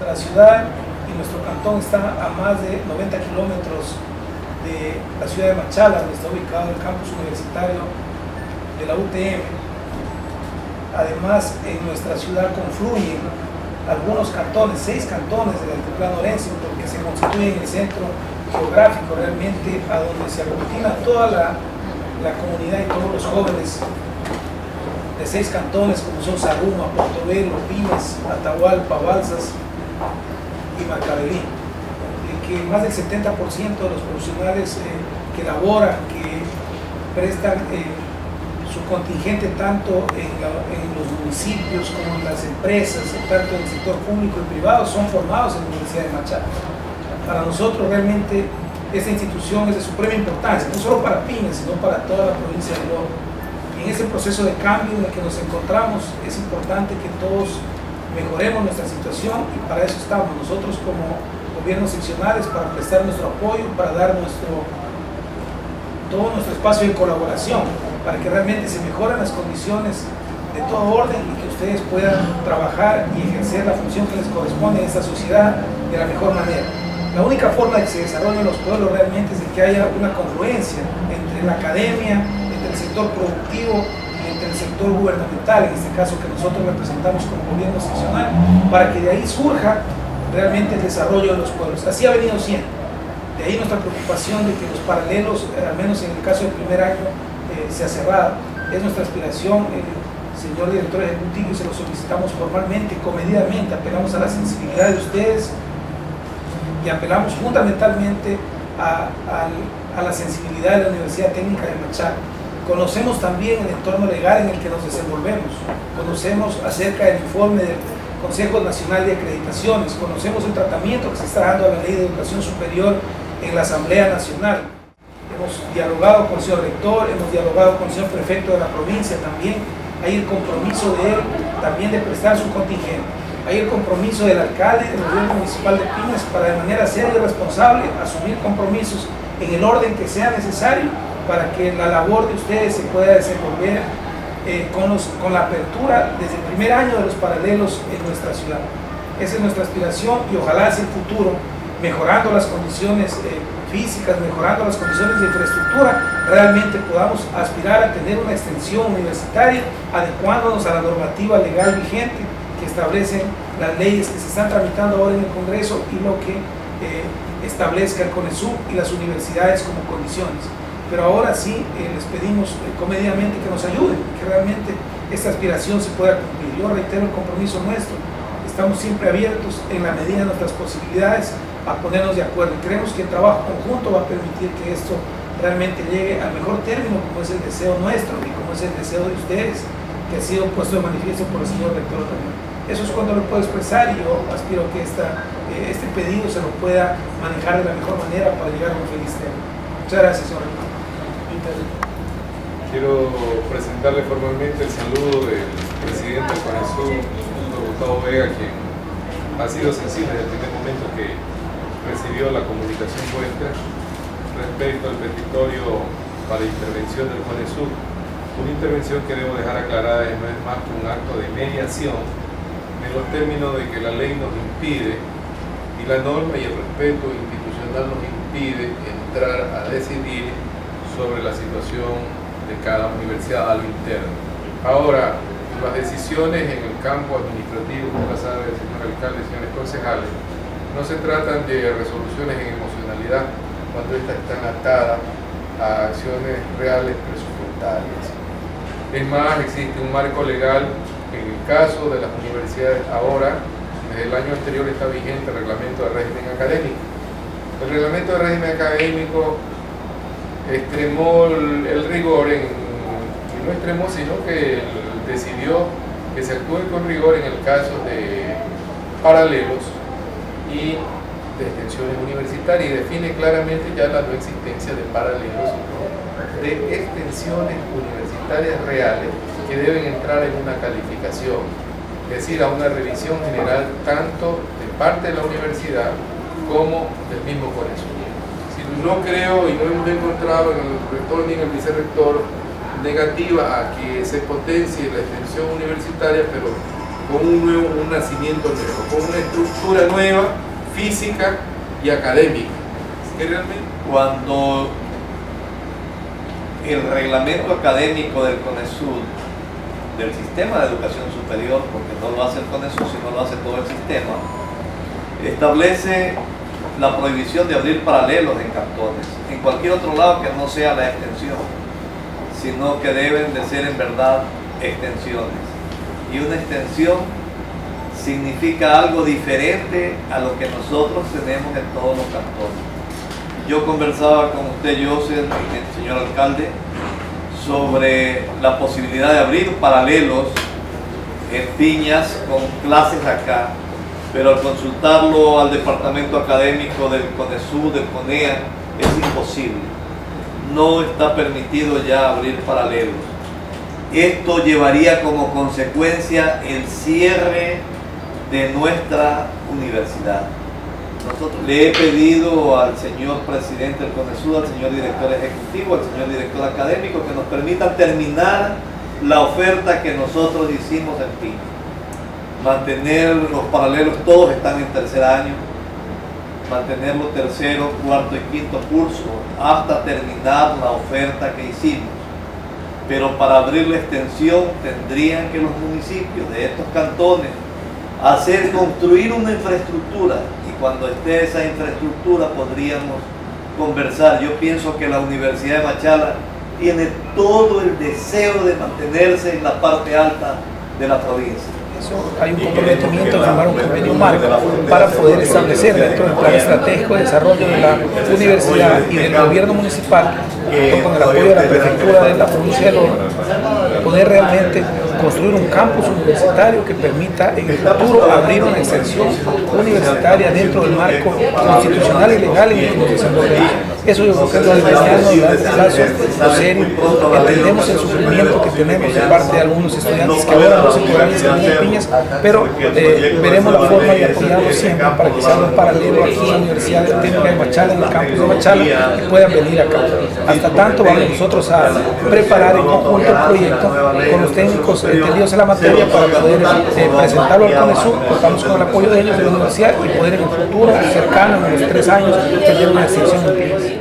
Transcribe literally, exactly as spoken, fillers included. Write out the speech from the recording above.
de la ciudad y nuestro cantón está a más de noventa kilómetros de la ciudad de Machala, donde está ubicado el campus universitario de la U T M. Además, en nuestra ciudad confluyen algunos cantones, seis cantones del altiplano orense, porque se constituyen el centro geográfico realmente a donde se aglutina toda la, la comunidad y todos los jóvenes de seis cantones como son Zaruma, Portobelo, Pimes, Atahualpa, Balsas y Macabelí. Que más del setenta por ciento de los profesionales eh, que laboran, que prestan eh, su contingente tanto en, la, en los municipios como en las empresas, tanto en el sector público y privado, son formados en la Universidad de Machala. Para nosotros realmente esta institución es de suprema importancia, no solo para Pimes, sino para toda la provincia de Loja. Y en ese proceso de cambio en el que nos encontramos es importante que todos mejoremos nuestra situación y para eso estamos nosotros como gobiernos seccionales, para prestar nuestro apoyo, para dar nuestro, todo nuestro espacio de colaboración, para que realmente se mejoren las condiciones de todo orden y que ustedes puedan trabajar y ejercer la función que les corresponde en esta sociedad de la mejor manera. La única forma de que se desarrollen los pueblos realmente es de que haya una confluencia entre la academia, entre el sector productivo y entre el sector gubernamental, en este caso que nosotros representamos como gobierno seccional, para que de ahí surja realmente el desarrollo de los pueblos. Así ha venido siendo. De ahí nuestra preocupación de que los paralelos, eh, al menos en el caso del primer año, eh, se ha cerrado. Es nuestra aspiración, eh, señor director ejecutivo, y se lo solicitamos formalmente, comedidamente, apelamos a la sensibilidad de ustedes y apelamos fundamentalmente a, a, a la sensibilidad de la Universidad Técnica de Machala. Conocemos también el entorno legal en el que nos desenvolvemos, conocemos acerca del informe del Consejo Nacional de Acreditaciones, conocemos el tratamiento que se está dando a la Ley de Educación Superior en la Asamblea Nacional. Hemos dialogado con el señor rector, hemos dialogado con el señor prefecto de la provincia también. Hay el compromiso de él también de prestar su contingente. Hay el compromiso del alcalde del gobierno municipal de Pimes para de manera seria y responsable asumir compromisos en el orden que sea necesario para que la labor de ustedes se pueda desenvolver Eh, con, los, con la apertura desde el primer año de los paralelos en nuestra ciudad. Esa es nuestra aspiración y ojalá hacia el futuro, mejorando las condiciones eh, físicas, mejorando las condiciones de infraestructura, realmente podamos aspirar a tener una extensión universitaria adecuándonos a la normativa legal vigente que establecen las leyes que se están tramitando ahora en el Congreso y lo que eh, establezca el CONESUB y las universidades como condiciones. Pero ahora sí eh, les pedimos eh, comedidamente que nos ayuden, que realmente esta aspiración se pueda cumplir. Yo reitero el compromiso nuestro, estamos siempre abiertos en la medida de nuestras posibilidades a ponernos de acuerdo. Creemos que el trabajo conjunto va a permitir que esto realmente llegue al mejor término, como es el deseo nuestro y como es el deseo de ustedes, que ha sido puesto de manifiesto por el señor rector también. Eso es cuando lo puedo expresar y yo aspiro que esta, eh, este pedido se lo pueda manejar de la mejor manera para llegar a un feliz término. Muchas gracias, señor rector. Quiero presentarle formalmente el saludo del presidente del CONESUB, doctor Gustavo Vega, quien ha sido sensible desde el primer momento que recibió la comunicación vuestra respecto al petitorio para intervención del CONESUB. Una intervención que debo dejar aclarada no es más que un acto de mediación en los términos de que la ley nos impide y la norma y el respeto institucional nos impide entrar a decidir sobre la situación de cada universidad a lo interno. Ahora, las decisiones en el campo administrativo, como la sabe el señor alcalde, señores concejales, no se tratan de resoluciones en emocionalidad cuando estas están atadas a acciones reales presupuestarias. Es más, existe un marco legal en el caso de las universidades ahora, desde el año anterior está vigente el reglamento de régimen académico. El reglamento de régimen académico extremó el, el rigor, en, y no extremó, sino que decidió que se actúe con rigor en el caso de paralelos y de extensiones universitarias y define claramente ya la no existencia de paralelos, sino de extensiones universitarias reales que deben entrar en una calificación, es decir, a una revisión general tanto de parte de la universidad como del mismo CONESUB. No creo y no hemos encontrado en el rector ni en el vicerrector negativa a que se potencie la extensión universitaria, pero con un, nuevo, un nacimiento nuevo, con una estructura nueva, física y académica. Que realmente cuando el reglamento académico del CONESUD, del sistema de educación superior, porque no lo hace el CONESUD, sino lo hace todo el sistema, establece la prohibición de abrir paralelos en cantones, en cualquier otro lado que no sea la extensión, sino que deben de ser en verdad extensiones. Y una extensión significa algo diferente a lo que nosotros tenemos en todos los cantones. Yo conversaba con usted, Joseph, y el señor alcalde, sobre la posibilidad de abrir paralelos en Piñas con clases acá, pero al consultarlo al departamento académico del CONESUD, del CONEA, es imposible. No está permitido ya abrir paralelos. Esto llevaría como consecuencia el cierre de nuestra universidad. Nosotros le he pedido al señor presidente del CONESUD, al señor director ejecutivo, al señor director académico, que nos permitan terminar la oferta que nosotros hicimos en Piña. Mantener los paralelos, todos están en tercer año, mantenerlo tercero, cuarto y quinto curso, hasta terminar la oferta que hicimos. Pero para abrir la extensión tendrían que los municipios de estos cantones hacer construir una infraestructura, y cuando esté esa infraestructura podríamos conversar. Yo pienso que la Universidad de Machala tiene todo el deseo de mantenerse en la parte alta de la provincia. Eso, hay un comprometimiento de firmar un convenio marco para poder establecer dentro del plan estratégico de desarrollo de la universidad y del gobierno municipal, con el apoyo de la prefectura de la provincia de Loja, poder realmente construir un campus universitario que permita en el futuro abrir una extensión universitaria dentro del marco constitucional y legal en el que nos desenvolvemos. Eso yo creo que es lo mediano y largo plazo, lo serio. Entendemos el sufrimiento que tenemos de parte de algunos estudiantes que ahora no se podrán inscribir en Piñas, pero eh, veremos la forma de apoyarlos siempre para que sea un paralelo aquí en la Universidad Técnica de Machala, en el campus de Machala, y puedan venir acá. Hasta tanto vamos nosotros a preparar en conjunto el proyecto con los técnicos entendidos en la materia para poder eh, presentarlo al CONESUD. Contamos con el apoyo de ellos de la universidad y poder en el futuro cercano, en los tres años, tener una extensión en Piñas.